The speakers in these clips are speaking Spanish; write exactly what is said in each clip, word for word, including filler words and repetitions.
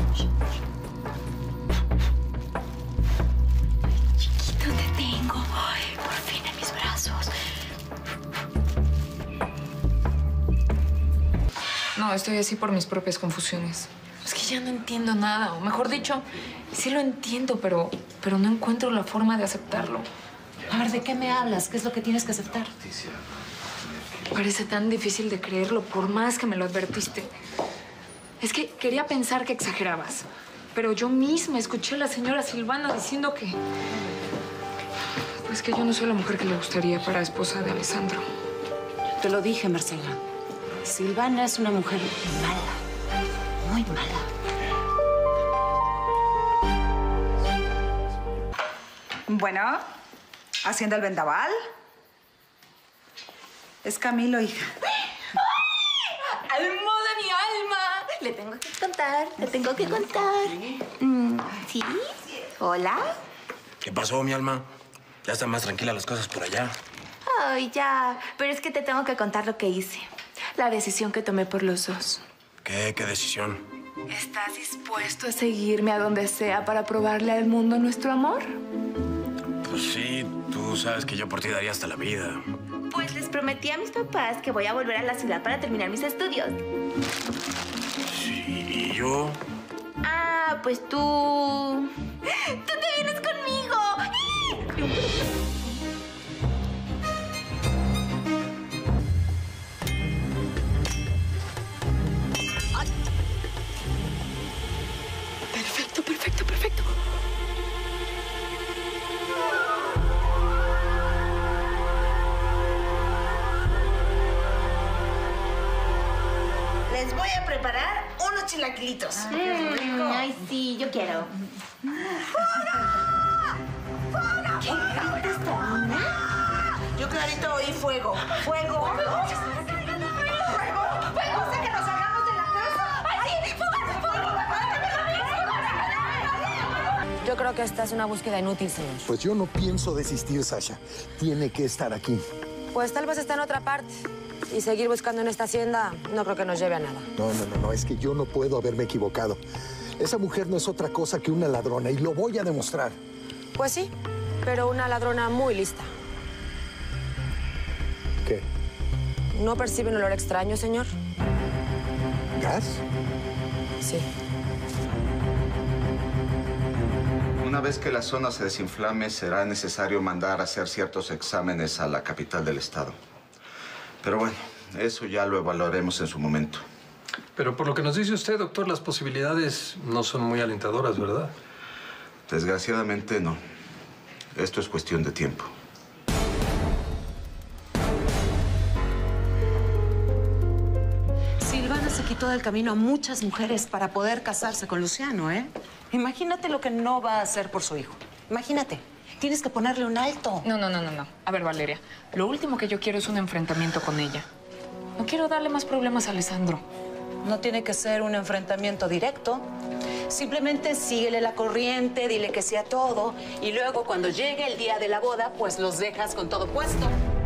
Chiquito, te tengo. Ay, por fin en mis brazos. No, estoy así por mis propias confusiones. Es que ya no entiendo nada. O mejor dicho, sí lo entiendo, pero, pero no encuentro la forma de aceptarlo. A ver, ¿de qué me hablas? ¿Qué es lo que tienes que aceptar? Parece tan difícil de creerlo, por más que me lo advertiste. Es que quería pensar que exagerabas, pero yo misma escuché a la señora Silvana diciendo que... Pues que yo no soy la mujer que le gustaría para esposa de Alessandro. Te lo dije, Marcela. Silvana es una mujer mala, muy mala. Bueno, ¿haciendo el vendaval? Es Camilo, hija. ¡Alma de mi alma! Le tengo que contar, le tengo que contar. Mm, ¿Sí? ¿Hola? ¿Qué pasó, mi alma? Ya están más tranquilas las cosas por allá. Ay, ya. Pero es que te tengo que contar lo que hice. La decisión que tomé por los dos. ¿Qué? ¿Qué decisión? ¿Estás dispuesto a seguirme a donde sea para probarle al mundo nuestro amor? Pues sí, tú sabes que yo por ti daría hasta la vida. Pues les prometí a mis papás que voy a volver a la ciudad para terminar mis estudios. Sí, ¿y yo? Ah, pues tú... ¡Tú te vienes conmigo! Perfecto, perfecto, perfecto. Les voy a preparar unos chilaquilitos. Mm, ay, sí, yo quiero. ¡Fuga! ¡Fuga! ¿Qué gritas, Tomina? Yo clarito oí fuego. ¡Fuego! ¡Fuego! ¡Fuego! ¡Sé que nos salgamos de la casa! ¡Ay, sí! ¡Fuga! ¡Fuga! Yo creo que esta es una búsqueda inútil, señor. Pues yo no pienso desistir, Sasha. Tiene que estar aquí. Pues tal vez está en otra parte. Y seguir buscando en esta hacienda no creo que nos lleve a nada. No, no, no, no. Es que yo no puedo haberme equivocado. Esa mujer no es otra cosa que una ladrona y lo voy a demostrar. Pues sí, pero una ladrona muy lista. ¿Qué? ¿No percibe un olor extraño, señor? ¿Gas? Sí. Una vez que la zona se desinflame, será necesario mandar a hacer ciertos exámenes a la capital del estado. Pero bueno, eso ya lo evaluaremos en su momento. Pero por lo que nos dice usted, doctor, las posibilidades no son muy alentadoras, ¿verdad? Desgraciadamente, no. Esto es cuestión de tiempo. Silvana se quitó del camino a muchas mujeres para poder casarse con Luciano, ¿eh? Imagínate lo que no va a hacer por su hijo. Imagínate. Tienes que ponerle un alto. No, no, no, no, no. A ver, Valeria, lo último que yo quiero es un enfrentamiento con ella. No quiero darle más problemas a Alessandro. No tiene que ser un enfrentamiento directo. Simplemente síguele la corriente, dile que sí a todo. Y luego, cuando llegue el día de la boda, pues los dejas con todo puesto.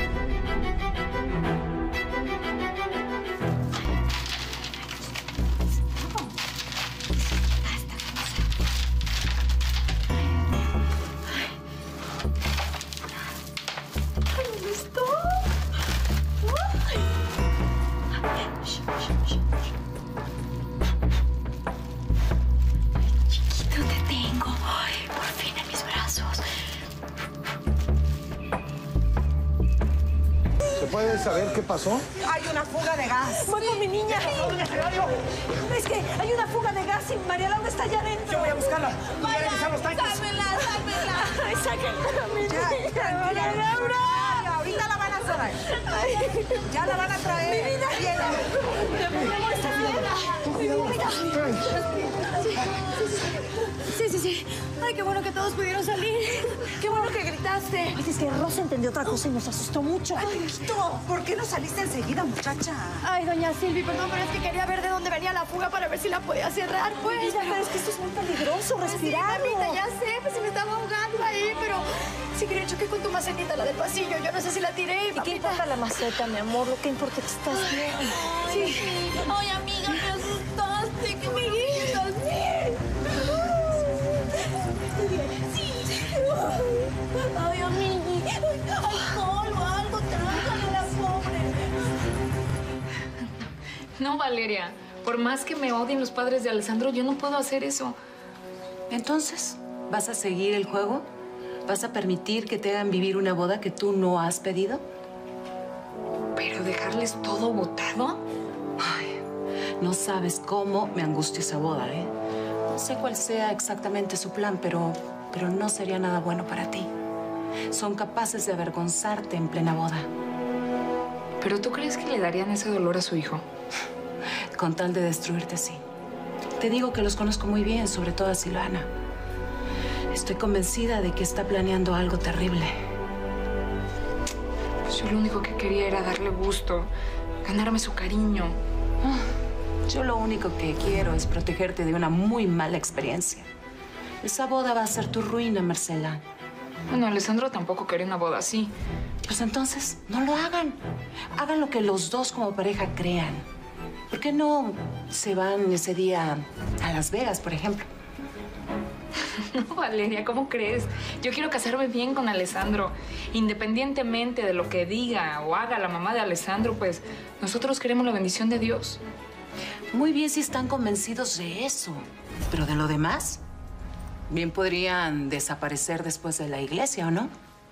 Chiquito, te tengo. Ay, por fin en mis brazos. ¿Se puede saber qué pasó? Hay una fuga de gas. Voy por mi niña. Es que hay una fuga de gas y María Laura está allá adentro. Yo voy a buscarla. Voy a Vaya, revisar los tanques. Sálvela, sálvela. Ay, sáquenla a mi Ya, niña. tranquila. María Laura. Ahorita la van a traer. Ya la van a traer. Mi vida. Mi amor, está bien. Sí, sí, sí. Ay, qué bueno que todos pudieron salir. Qué bueno que gritaste. Ay, es que Rosa entendió otra cosa y nos asustó mucho. Ay, Pequito, ¿por qué no saliste enseguida, muchacha? Ay, doña Silvi, perdón, pero es que quería ver de dónde venía la fuga para ver si la podía cerrar, pues. Mira, pero es que esto es muy peligroso, Pues sí, respirar. mamita, ya sé, pues se me estaba ahogando ahí, pero sí que le choqué con tu macetita, la del pasillo. Yo no sé si la tiré, ¿Y qué importa la maceta, mi amor? Lo que importa es que estás bien. Sí. Ay, amiga, me asustaste. ¿Qué me dices? No, Valeria. Por más que me odien los padres de Alessandro, yo no puedo hacer eso. Entonces, ¿vas a seguir el juego? ¿Vas a permitir que te hagan vivir una boda que tú no has pedido? ¿Pero dejarles todo botado? Ay, no sabes cómo me angustia esa boda, ¿eh? No sé cuál sea exactamente su plan, pero, pero no sería nada bueno para ti. Son capaces de avergonzarte en plena boda. ¿Pero tú crees que le darían ese dolor a su hijo? Con tal de destruirte, sí. Te digo que los conozco muy bien, sobre todo a Silvana. Estoy convencida de que está planeando algo terrible. Pues yo lo único que quería era darle gusto, ganarme su cariño. Yo lo único que quiero es protegerte de una muy mala experiencia. Esa boda va a ser tu ruina, Marcela. Bueno, Alessandro tampoco quería una boda así. Pues entonces, no lo hagan. Hagan lo que los dos como pareja crean. ¿Por qué no se van ese día a Las Vegas, por ejemplo? No, Valeria, ¿cómo crees? Yo quiero casarme bien con Alessandro. Independientemente de lo que diga o haga la mamá de Alessandro, pues nosotros queremos la bendición de Dios. Muy bien si están convencidos de eso. Pero de lo demás, bien podrían desaparecer después de la iglesia, ¿o no?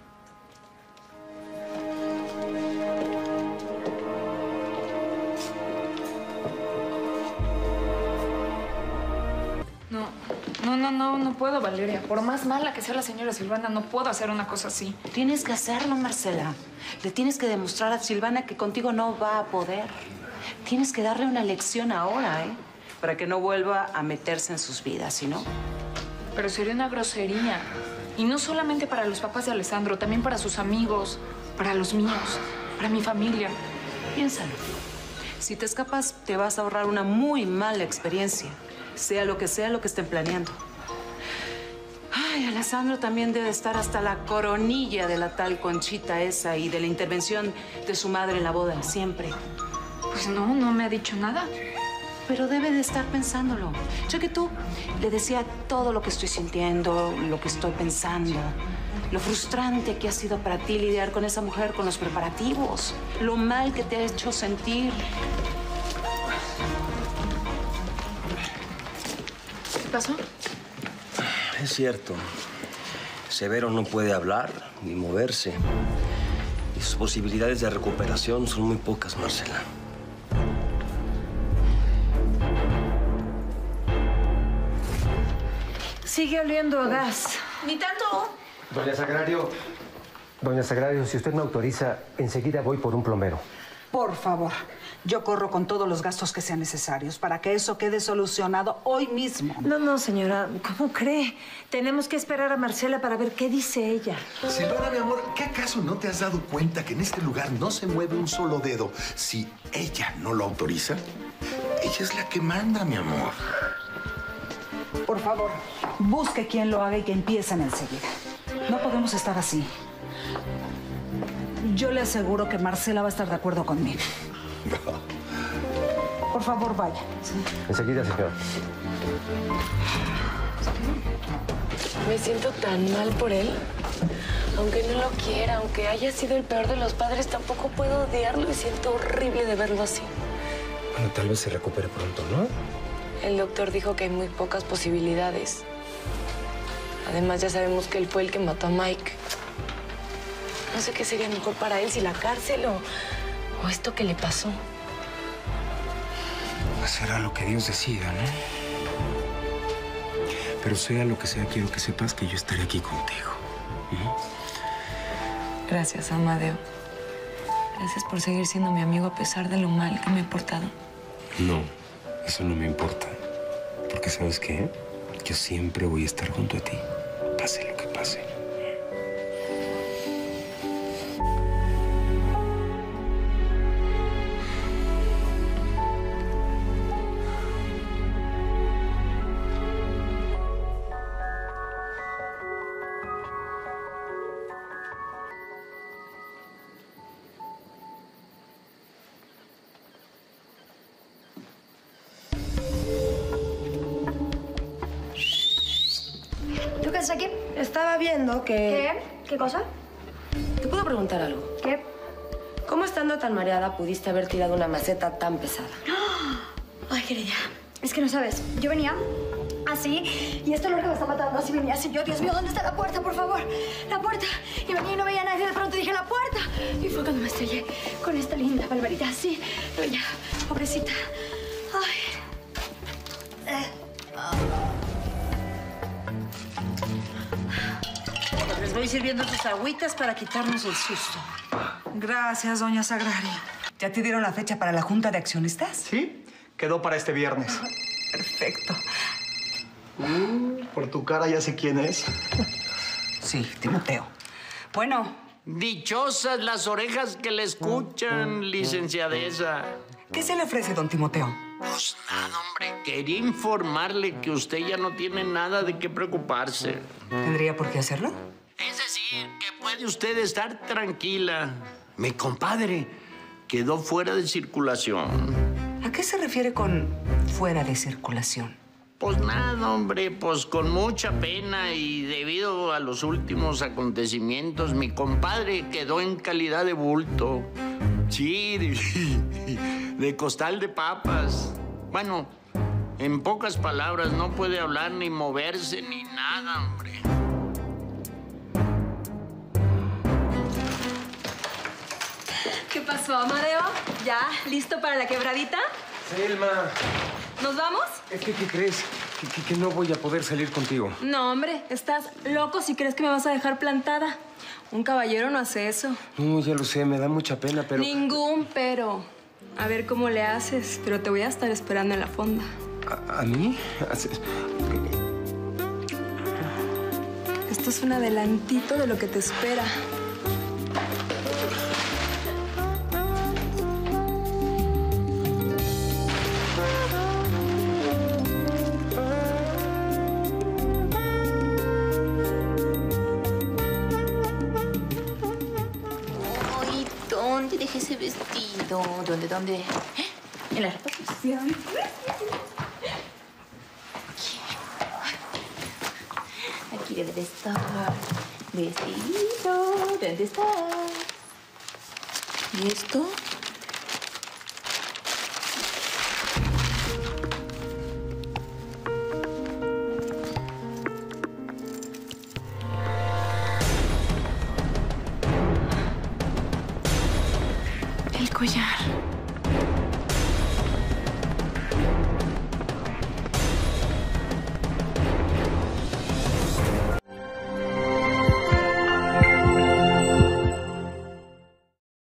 No, no, no, no, no puedo, Valeria. Por más mala que sea la señora Silvana, no puedo hacer una cosa así. Tienes que hacerlo, Marcela. Le tienes que demostrar a Silvana que contigo no va a poder. Tienes que darle una lección ahora, ¿eh? Para que no vuelva a meterse en sus vidas, ¿sí no? Pero sería una grosería. Y no solamente para los papás de Alessandro, también para sus amigos, para los míos, para mi familia. Piénsalo. Si te escapas, te vas a ahorrar una muy mala experiencia. Sea lo que sea lo que estén planeando. Ay, Alessandro también debe estar hasta la coronilla de la tal Conchita esa y de la intervención de su madre en la boda, siempre. Pues no, no me ha dicho nada. Pero debe de estar pensándolo. Yo que tú le decía todo lo que estoy sintiendo, lo que estoy pensando, lo frustrante que ha sido para ti lidiar con esa mujer, con los preparativos, lo mal que te ha hecho sentir. ¿Qué pasó? Es cierto. Severo no puede hablar ni moverse. Y sus posibilidades de recuperación son muy pocas, Marcela. Sigue oliendo a gas. Ni tanto. Doña Sagrario, doña Sagrario, si usted me autoriza, enseguida voy por un plomero. Por favor, yo corro con todos los gastos que sean necesarios para que eso quede solucionado hoy mismo. No, no, señora, ¿cómo cree? Tenemos que esperar a Marcela para ver qué dice ella. Silvana, mi amor, ¿qué acaso no te has dado cuenta que en este lugar no se mueve un solo dedo si ella no lo autoriza? Ella es la que manda, mi amor. Por favor, busque quien lo haga y que empiecen enseguida. No podemos estar así. Yo le aseguro que Marcela va a estar de acuerdo conmigo. Por favor, vaya. Enseguida, señor. Me siento tan mal por él. Aunque no lo quiera, aunque haya sido el peor de los padres, tampoco puedo odiarlo y siento horrible de verlo así. Bueno, tal vez se recupere pronto, ¿no? El doctor dijo que hay muy pocas posibilidades. Además, ya sabemos que él fue el que mató a Mike. No sé qué sería mejor para él, si la cárcel o, o esto que le pasó. Será lo que Dios decida, ¿no? Pero sea lo que sea, quiero que sepas que yo estaré aquí contigo. ¿Mm? Gracias, Amadeo. Gracias por seguir siendo mi amigo a pesar de lo mal que me he portado. No, eso no me importa. Porque ¿sabes qué? Yo siempre voy a estar junto a ti, pase lo que pase. ¿Tú qué haces aquí? Estaba viendo que... ¿Qué? ¿Qué cosa? ¿Te puedo preguntar algo? ¿Qué? ¿Cómo estando tan mareada pudiste haber tirado una maceta tan pesada? querida, es que no sabes. Yo venía así y este olor que me está matando, así venía así. Yo, Dios mío, ¿dónde está la puerta, por favor? La puerta. Y venía y no veía a nadie. De pronto dije, ¡la puerta! Y fue cuando me estrellé con esta linda barbarita así. Doña, pobrecita. Ay. Eh. Les voy sirviendo tus agüitas para quitarnos el susto. Gracias, doña Sagrario. ¿Ya te dieron la fecha para la junta de accionistas? Sí, quedó para este viernes. Perfecto. Uh, por tu cara ya sé quién es. Sí, Timoteo. Bueno. Dichosas las orejas que le escuchan, licenciadesa. ¿Qué se le ofrece, don Timoteo? Pues nada, hombre. Quería informarle que usted ya no tiene nada de qué preocuparse. ¿Tendría por qué hacerlo? Es decir, que puede usted estar tranquila. Mi compadre quedó fuera de circulación. ¿A qué se refiere con fuera de circulación? Pues nada, hombre, pues con mucha pena y debido a los últimos acontecimientos, mi compadre quedó en calidad de bulto. Sí, de, de costal de papas. Bueno, en pocas palabras, no puede hablar ni moverse ni nada, hombre. ¿Qué pasó, Amadeo? ¿Ya? ¿Listo para la quebradita? Selma. ¿Nos vamos? Es que, ¿qué crees? Que, que, que no voy a poder salir contigo. No, hombre, estás loco si crees que me vas a dejar plantada. Un caballero no hace eso. No, ya lo sé, me da mucha pena, pero... Ningún pero. A ver cómo le haces, pero te voy a estar esperando en la fonda. ¿A, a mí? Esto es un adelantito de lo que te espera. ¿Dónde dejé ese vestido? ¿Dónde, dónde? ¿Eh? En la reposición. Aquí debe de estar. Vestido. ¿Dónde está? ¿Y esto? El collar.